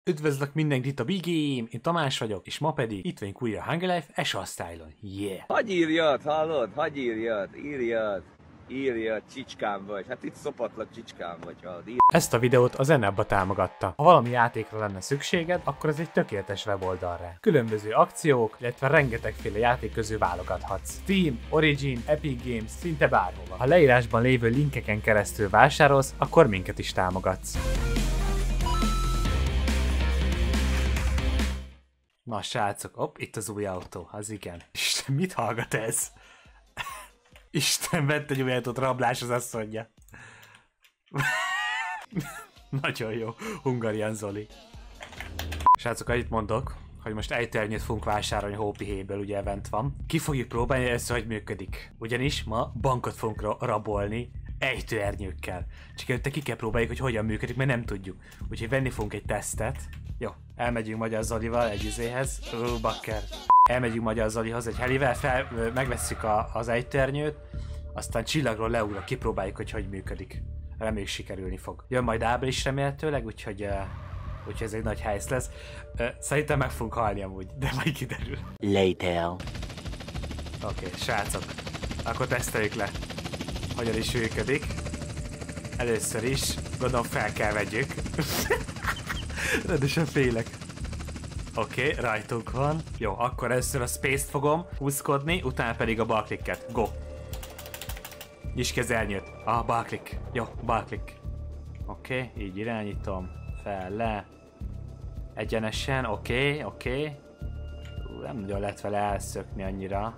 Üdvözlök mindenkit itt a Big Game, én Tamás vagyok, és ma pedig itt vagyunk újra a Hunger Life Esha Style-on. Yeah! Hagy írjad, hallod? Hagy írjad, csicskám vagy. Hát itt szopatlak csicskám vagy, hallod? Ezt a videót az Zenebba támogatta. Ha valami játékra lenne szükséged, akkor ez egy tökéletes weboldalra. Különböző akciók, illetve rengetegféle játék közül válogathatsz. Steam, Origin, Epic Games, szinte bárhova. Ha leírásban lévő linkeken keresztül vásárolsz, akkor minket is támogatsz. Na srácok, hopp, itt az új autó, az igen. Isten, mit hallgat ez? Isten, vett egy új autót, rablás az asszonyja. Nagyon jó, Hungarian Zoli. Srácok, annyit mondok, hogy most ejtőernyőt fogunk vásárolni Hopi Hay-ből, ugye event van. Ki fogjuk próbálni először, hogy működik. Ugyanis ma bankot fogunk rabolni ejtőernyőkkel. Csak előtte ki kell próbáljuk, hogy hogyan működik, mert nem tudjuk. Úgyhogy venni fogunk egy tesztet. Jó, elmegyünk Magyar Zolival egy izéhez. Bakker. Elmegyünk Magyar Zolihoz egy helivel, megvesszük az ejtőernyőt, aztán csillagról leugrok, kipróbáljuk, hogy hogy működik. Reméljük sikerülni fog. Jön majd Ábel is remélhetőleg, úgyhogy ez egy nagy helysz lesz. Szerintem meg fogunk halni amúgy, de majd kiderül. Later. Oké, srácok. Akkor teszteljük le, hogyan is működik. Először is, gondolom fel kell vegyük. Rendesen félek. Oké, rajtunk van. Jó, akkor először a space-t fogom húzkodni, utána pedig a balklikket. Go! Nyisd ki az elnyőt. Balklik. Jó, balklik. Oké, így irányítom. Fel, le. Egyenesen, oké. Nem nagyon lehet vele elszökni annyira.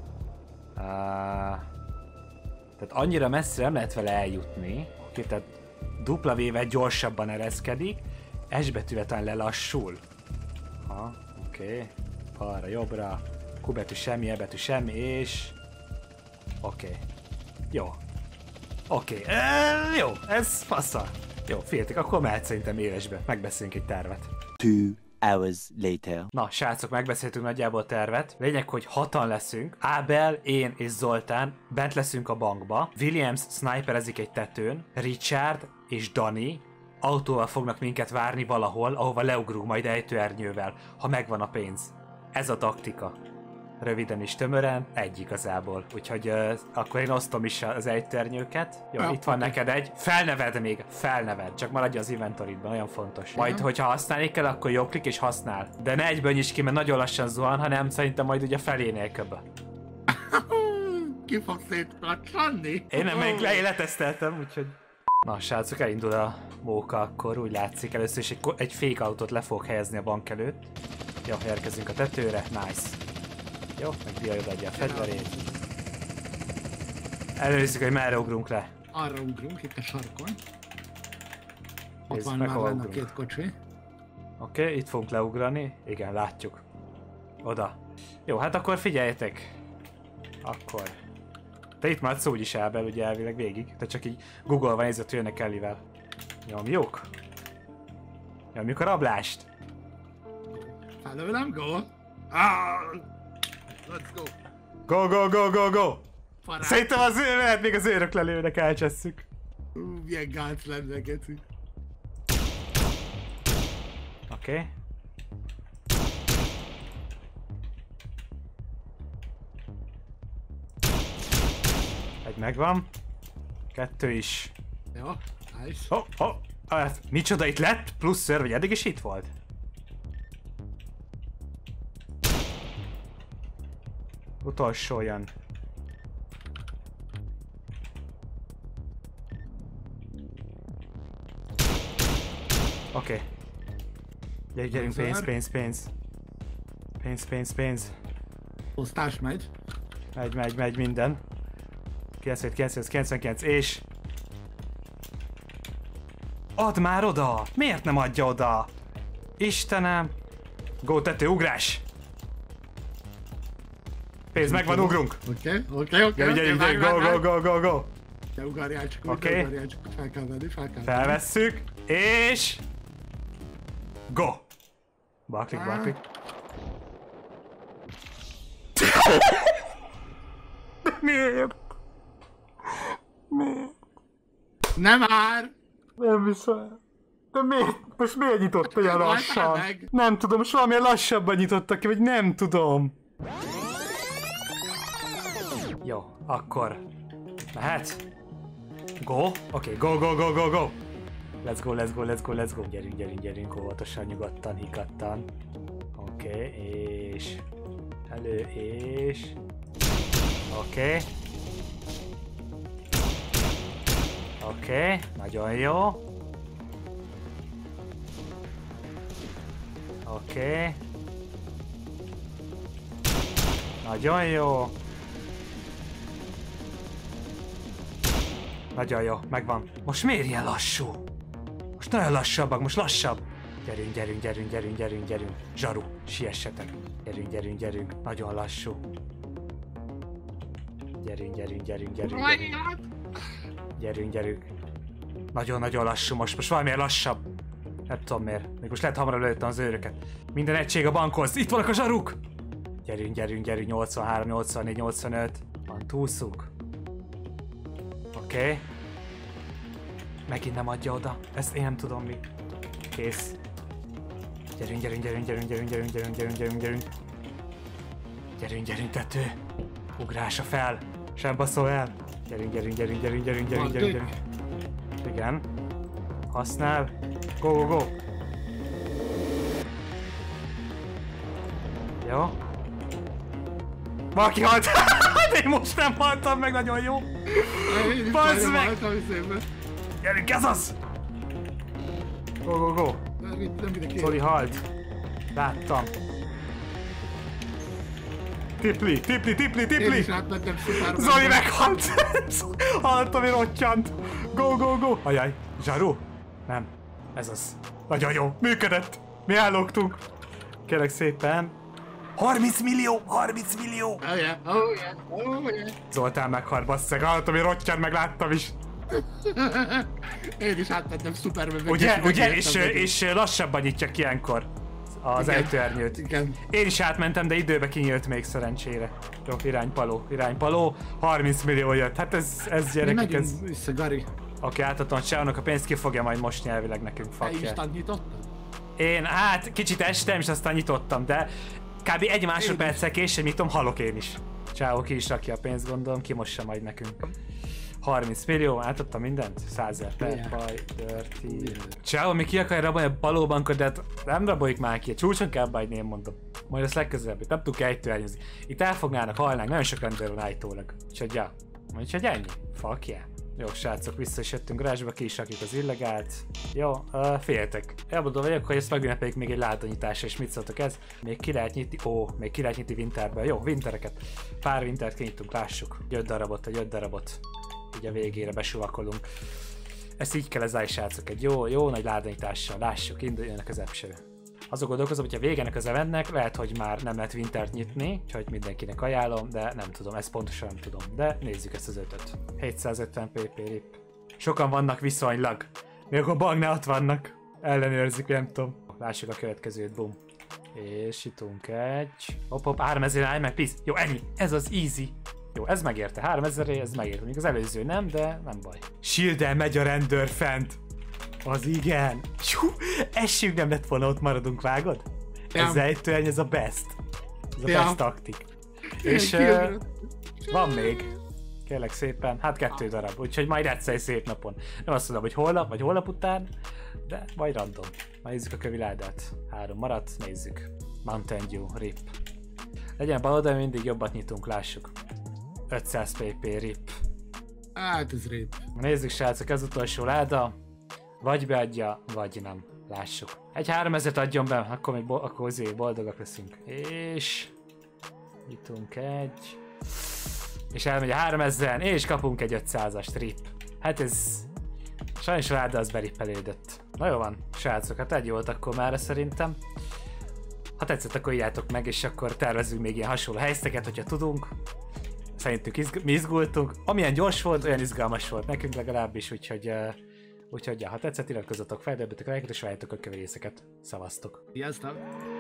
Tehát annyira messzire nem lehet vele eljutni. Oké, tehát W-vel gyorsabban ereszkedik. S betűvel talán lelassul. Oké. Balra, jobbra. Q betű semmi, E betű semmi, és... Oké. Jó. Oké. Jó, ez fassa. Jó, figyeljetek, akkor mehet szerintem élesbe. Megbeszélünk egy tervet. 2 hours later. Na, srácok, megbeszéltünk nagyjából a tervet. Lényeg, hogy 6-an leszünk. Ábel, én és Zoltán bent leszünk a bankba. Williams sniperezik egy tetőn. Richard és Dani autóval fognak minket várni valahol, ahova leugrunk majd ejtőernyővel, ha megvan a pénz. Ez a taktika. Röviden és tömören, egy igazából. Úgyhogy akkor én osztom is az ejtőernyőket. Jó, itt van neked egy. Felneved még, felneved. Csak maradj az inventoridban, nagyon fontos. Majd, hogyha használni kell, akkor jobb klik és használ. De ne egyből nyisd ki, mert nagyon lassan zuhan, hanem szerintem majd ugye felénél köbbe. Ki fog szétkacsanni? Én nem még leteszteltem, úgyhogy... Na, srácok, elindul a móka akkor, úgy látszik. Először is egy fake autót le fog helyezni a bank előtt. Jó, érkezünk a tetőre, nice. Jó, meg Dia odaadja a fegyverét. Előzzük, hogy merre ugrunk le. Arra ugrunk, itt a sarkon. Ott Nézzük van meg, már hol lenne a ugrunk. két kocsi. Oké, itt fogunk leugrani. Igen, látjuk. Oda. Jó, hát akkor figyeljetek. Akkor. Te itt maradsz úgyis Ábel, ugye elvileg végig. Te csak így Google-van nézett, hogy jönnek Ellivel. Nyomjuk. Nyomjuk a rablást. Felőlem, go! Let's go! Go! Farás! Szerintem az ő lehet, még az őrök lelőnek, elcsesszük. Milyen gánc lenne, geci. Oké. Egy megvan. 2 is. Jó, nice. Micsoda, itt lett? Plusz ször, vagy eddig is itt volt? Utolsó jön. Oké. Gyerünk, pénz. Osztás megy. Megy minden. 99, és... Add már oda! Miért nem adja oda? Istenem! Go, tető, ugrás! Pénz, megvan, ugrunk! Oké. Gyerünk, go! Te ugorjál csak, Oké. fel kell venni. Felvesszük, és... Go! Balklik. Miért? Nem már! Nem viszont. De miért? Most miért nyitott olyan lassan? meg. Nem tudom, most valamilyen lassabban nyitottak ki, vagy nem tudom. Jó, akkor... Mehet? Go? Oké, go, go, go, go, go! Let's go, let's go, let's go, let's go. Gyerünk, gyerünk, gyerünk, óvatosan, nyugodtan, higgadtan. Oké, és... Elő, és... Oké. Oké, nagyon jó. Oké. Nagyon jó. Nagyon jó, megvan. Most miért ilyen lassú? Most nagyon lassabbak, most lassabb. Gyerünk, gyerünk, gyerünk, gyerünk, gyerünk, gyerünk. Zsaru, siessetek. Gyerünk, gyerünk, gyerünk. Nagyon lassú. Gyerünk, gyerünk, gyerünk, gyerünk, gyerünk. Gyerünk, gyerünk. Nagyon-nagyon lassú most valamiért lassabb. Nem tudom miért. Még most lehet hamarabb lőttem az őröket. Minden egység a bankhoz. Itt vannak a zsaruk! Gyerünk, gyerünk, gyerünk. 83, 84, 85. Van, túlszunk. Oké. Megint nem adja oda. Ezt én nem tudom mi. Kész. Gyerünk, gyerünk, gyerünk, gyerünk, gyerünk, gyerünk, gyerünk, gyerünk, gyerünk, gyerünk. Gyerünk, gyerünk, tető. Ugrása fel. Sem baszol el. Gyerünk, gyerünk, gyerünk, gyerünk, gyerünk, gyerünk, gyerünk, gyerünk. Igen. Használ. Go, go, go. Jó. Valaki halt! De én most nem haltam meg, nagyon jó. Bazd meg! Gyerünk, ez az! Go, go, go. Zoli halt. Láttam. Tipli, tipli, tipli, tipli! Zoli meghalt! Hallottam, hogy rottyant! Go, go, go! Ajaj, zsaru? Nem. Ez az. Nagyon jó. Működött. Mi ellogtunk. Kérlek szépen. 30 millió! 30 millió! Oh yeah, oh yeah, oh yeah. Zoltán meghalt, basszeg. Hallottam, hogy rottyant, meg láttam is. Én is átmentem Superman. Ugye? És lassabban nyitják ilyenkor az ejtőernyőt. Igen. Én is átmentem, de időbe kinyílt még szerencsére. Jó, iránypaló. 30 millió jött. Hát ez gyerekek, ez... vissza, Gari. Oké, átadtam a csávnak a pénzt, ki fogja majd most nyelvileg nekünk, Te fuck is yeah. nyitottad? Én, hát kicsit estem, és aztán nyitottam, de kb. egy másodperccel később nyitom, halok én is. Csávó ki is rakja a pénzt, gondolom, kimossa majd nekünk. 30 millió, átadtam mindent? 100 000 per baj, dirty. Csávó, mi ki akarja rabolni a balóbankot, de hát nem raboljuk már ki, a csúcson kell bajni, én mondom. Majd azt legközelebb, itt nem tudunk ejtőernyőzni. Itt elfognának, halnánk, nagyon sok rendőr van állítólag. Úgyhogy ja, úgyhogy ennyi. Fuck yeah. Jó, srácok, vissza is jöttünk garázsba, ki is rakjuk az illegált. Jó, féltek. Elmondom vagyok, hogy ezt megünnepeljük még egy ládonyításra, és mit szóltok ez? Még ki lehet nyitni, még ki lehet nyitni winterbe. Jó, wintereket. Pár wintert kinyitunk, lássuk. 5 darabot. Így a végére besuvakolunk. Ezt így kell lezárni, srácok, egy jó nagy ládonyítással. Lássuk, induljon a közepső. Azok gondolkozom, hogyha végenek az eventnek, lehet, hogy már nem lehet wintert nyitni, úgyhogy mindenkinek ajánlom, de nem tudom, ezt pontosan nem tudom. De nézzük ezt az 5-öt. 750 pp rip. Sokan vannak viszonylag. Még akkor banknál ott vannak. Ellenőrzik, nem tudom. Lássuk a következőt, bum. És jutunk egy... Hopp, 3000 állj meg, please. Jó, ennyi. Ez az easy. Jó, ez megérte. 3000, ez megérte. Még az előző nem, de nem baj. Shield-el megy a rendőr fent. Az igen. Essünk nem lett volna, ott maradunk, vágod? Ja. Ez ejtőerny, ez a best. Ez a Ja. best taktik. És van még. Kérlek szépen, hát 2 darab, úgyhogy majd egyszer egy szép napon. Nem azt mondom, hogy holnap, vagy holnap után, de majd random. Majd nézzük a köviládát. 3 maradt, nézzük. Mountain Dew, rip. Legyen bal oldalon, mindig jobbat nyitunk, lássuk. 500 pp, rip. Hát ez rép. Nézzük, srácok, ez utolsó láda. Vagy beadja, vagy nem. Lássuk. Egy 3000-et adjon be, akkor még akkor boldogak leszünk. És... nyitunk egy... és elmegy a 3000-en, és kapunk egy 500-as trip. Hát ez... sajnos a láda az berippelődött. Na jó van, srácok, hát egy volt akkor már szerintem. Ha tetszett, akkor írjátok meg, és akkor tervezünk még ilyen hasonló helyzeteket, hogyha tudunk. Szerintünk mi izgultunk. Amilyen gyors volt, olyan izgalmas volt nekünk legalábbis, úgyhogy ja, ha tetszett, iratkozzatok fel, dobjatok a lájkot, és várjátok a következő részeket. Szevasztok! Sziasztok!